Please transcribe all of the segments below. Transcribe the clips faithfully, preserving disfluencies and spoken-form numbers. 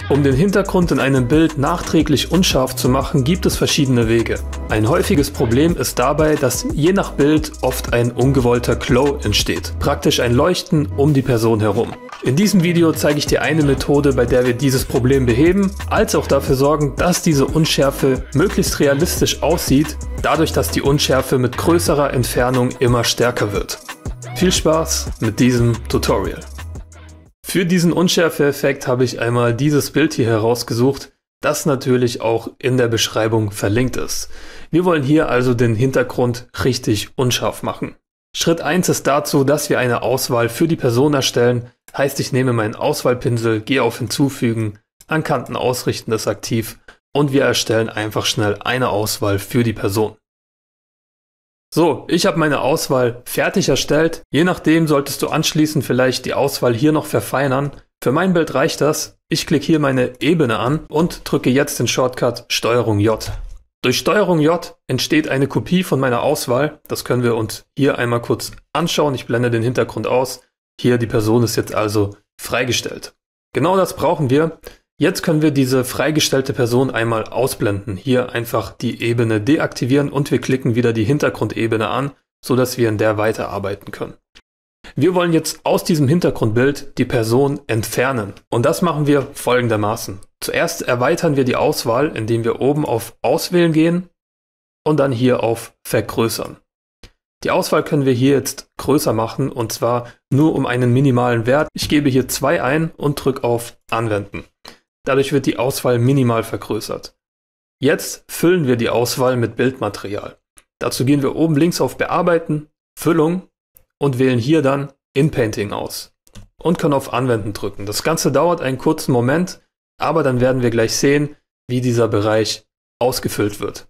Um den Hintergrund in einem Bild nachträglich unscharf zu machen, gibt es verschiedene Wege. Ein häufiges Problem ist dabei, dass je nach Bild oft ein ungewollter Glow entsteht, praktisch ein Leuchten um die Person herum. In diesem Video zeige ich dir eine Methode, bei der wir dieses Problem beheben, als auch dafür sorgen, dass diese Unschärfe möglichst realistisch aussieht, dadurch, dass die Unschärfe mit größerer Entfernung immer stärker wird. Viel Spaß mit diesem Tutorial! Für diesen Unschärfe-Effekt habe ich einmal dieses Bild hier herausgesucht, das natürlich auch in der Beschreibung verlinkt ist. Wir wollen hier also den Hintergrund richtig unscharf machen. Schritt eins ist dazu, dass wir eine Auswahl für die Person erstellen. Heißt, ich nehme meinen Auswahlpinsel, gehe auf Hinzufügen, an Kanten ausrichten ist aktiv und wir erstellen einfach schnell eine Auswahl für die Person. So, ich habe meine Auswahl fertig erstellt. Je nachdem solltest du anschließend vielleicht die Auswahl hier noch verfeinern. Für mein Bild reicht das. Ich klicke hier meine Ebene an und drücke jetzt den Shortcut Steuerung J. Durch Steuerung J entsteht eine Kopie von meiner Auswahl. Das können wir uns hier einmal kurz anschauen. Ich blende den Hintergrund aus. Hier, die Person ist jetzt also freigestellt. Genau das brauchen wir. Jetzt können wir diese freigestellte Person einmal ausblenden. Hier einfach die Ebene deaktivieren und wir klicken wieder die Hintergrundebene an, sodass wir in der weiterarbeiten können. Wir wollen jetzt aus diesem Hintergrundbild die Person entfernen. Und das machen wir folgendermaßen. Zuerst erweitern wir die Auswahl, indem wir oben auf Auswählen gehen und dann hier auf Vergrößern. Die Auswahl können wir hier jetzt größer machen und zwar nur um einen minimalen Wert. Ich gebe hier zwei ein und drücke auf Anwenden. Dadurch wird die Auswahl minimal vergrößert. Jetzt füllen wir die Auswahl mit Bildmaterial. Dazu gehen wir oben links auf Bearbeiten, Füllung und wählen hier dann InPainting aus und können auf Anwenden drücken. Das Ganze dauert einen kurzen Moment, aber dann werden wir gleich sehen, wie dieser Bereich ausgefüllt wird.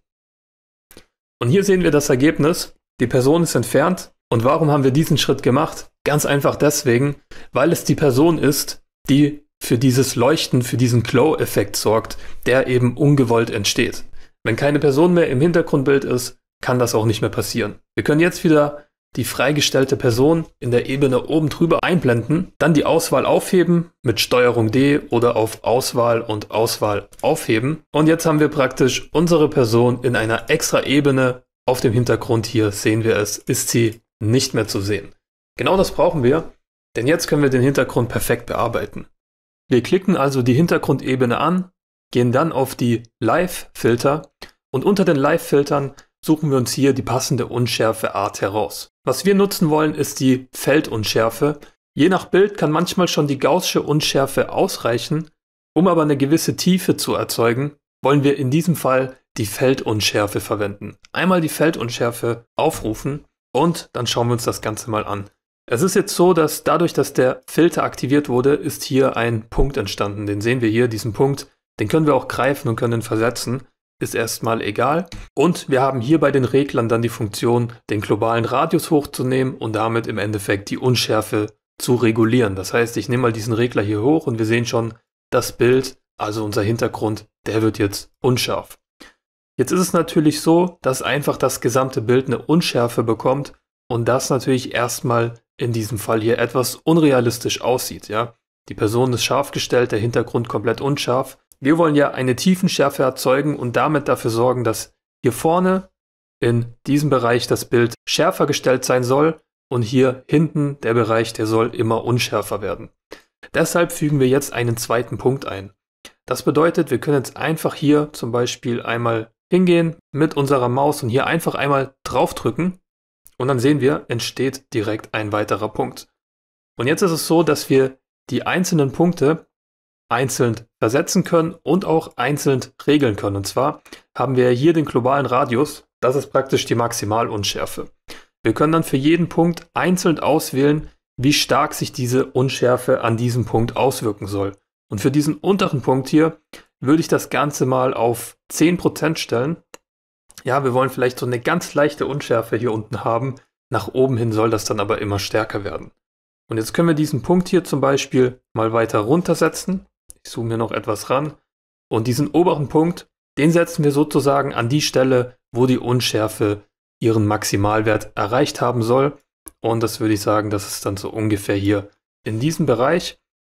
Und hier sehen wir das Ergebnis. Die Person ist entfernt. Und warum haben wir diesen Schritt gemacht? Ganz einfach deswegen, weil es die Person ist, die für dieses Leuchten, für diesen Glow-Effekt sorgt, der eben ungewollt entsteht. Wenn keine Person mehr im Hintergrundbild ist, kann das auch nicht mehr passieren. Wir können jetzt wieder die freigestellte Person in der Ebene oben drüber einblenden, dann die Auswahl aufheben mit Steuerung D oder auf Auswahl und Auswahl aufheben. Und jetzt haben wir praktisch unsere Person in einer extra Ebene. Auf dem Hintergrund hier sehen wir es, ist sie nicht mehr zu sehen. Genau das brauchen wir, denn jetzt können wir den Hintergrund perfekt bearbeiten. Wir klicken also die Hintergrundebene an, gehen dann auf die Live-Filter und unter den Live-Filtern suchen wir uns hier die passende Unschärfe-Art heraus. Was wir nutzen wollen, ist die Feldunschärfe. Je nach Bild kann manchmal schon die gaußsche Unschärfe ausreichen. Um aber eine gewisse Tiefe zu erzeugen, wollen wir in diesem Fall die Feldunschärfe verwenden. Einmal die Feldunschärfe aufrufen und dann schauen wir uns das Ganze mal an. Es ist jetzt so, dass dadurch, dass der Filter aktiviert wurde, ist hier ein Punkt entstanden. Den sehen wir hier, diesen Punkt. Den können wir auch greifen und können ihn versetzen. Ist erstmal egal. Und wir haben hier bei den Reglern dann die Funktion, den globalen Radius hochzunehmen und damit im Endeffekt die Unschärfe zu regulieren. Das heißt, ich nehme mal diesen Regler hier hoch und wir sehen schon, das Bild, also unser Hintergrund, der wird jetzt unscharf. Jetzt ist es natürlich so, dass einfach das gesamte Bild eine Unschärfe bekommt und das natürlich erstmal in diesem Fall hier etwas unrealistisch aussieht. Ja? Die Person ist scharf gestellt, der Hintergrund komplett unscharf. Wir wollen ja eine Tiefenschärfe erzeugen und damit dafür sorgen, dass hier vorne in diesem Bereich das Bild schärfer gestellt sein soll und hier hinten der Bereich, der soll immer unschärfer werden. Deshalb fügen wir jetzt einen zweiten Punkt ein. Das bedeutet, wir können jetzt einfach hier zum Beispiel einmal hingehen mit unserer Maus und hier einfach einmal draufdrücken. Und dann sehen wir, entsteht direkt ein weiterer Punkt. Und jetzt ist es so, dass wir die einzelnen Punkte einzeln versetzen können und auch einzeln regeln können. Und zwar haben wir hier den globalen Radius. Das ist praktisch die Maximalunschärfe. Wir können dann für jeden Punkt einzeln auswählen, wie stark sich diese Unschärfe an diesem Punkt auswirken soll. Und für diesen unteren Punkt hier würde ich das Ganze mal auf zehn Prozent stellen. Ja, wir wollen vielleicht so eine ganz leichte Unschärfe hier unten haben. Nach oben hin soll das dann aber immer stärker werden. Und jetzt können wir diesen Punkt hier zum Beispiel mal weiter runtersetzen. Ich zoome hier noch etwas ran. Und diesen oberen Punkt, den setzen wir sozusagen an die Stelle, wo die Unschärfe ihren Maximalwert erreicht haben soll. Und das würde ich sagen, das ist dann so ungefähr hier in diesem Bereich.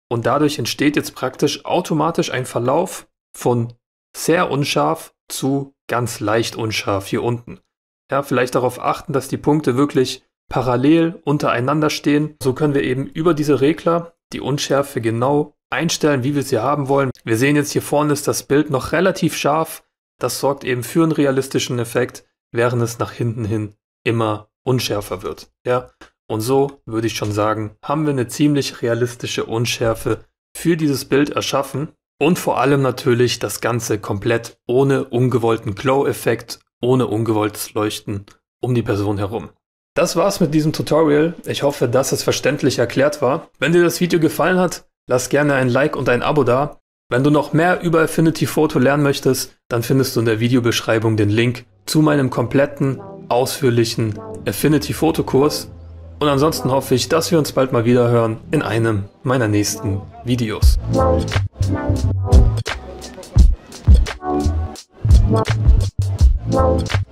und dadurch entsteht jetzt praktisch automatisch ein Verlauf von sehr unscharf zu ganz leicht unscharf hier unten. Ja, vielleicht darauf achten, dass die Punkte wirklich parallel untereinander stehen. So können wir eben über diese Regler die Unschärfe genau einstellen, wie wir sie haben wollen. Wir sehen jetzt hier vorne ist das Bild noch relativ scharf. Das sorgt eben für einen realistischen Effekt, während es nach hinten hin immer unschärfer wird. Ja, und so würde ich schon sagen, haben wir eine ziemlich realistische Unschärfe für dieses Bild erschaffen. Und vor allem natürlich das Ganze komplett ohne ungewollten Glow-Effekt, ohne ungewolltes Leuchten um die Person herum. Das war's mit diesem Tutorial. Ich hoffe, dass es verständlich erklärt war. Wenn dir das Video gefallen hat, lass gerne ein Like und ein Abo da. Wenn du noch mehr über Affinity Photo lernen möchtest, dann findest du in der Videobeschreibung den Link zu meinem kompletten, ausführlichen Affinity Photo Kurs. Und ansonsten hoffe ich, dass wir uns bald mal wieder hören in einem meiner nächsten Videos. Wow.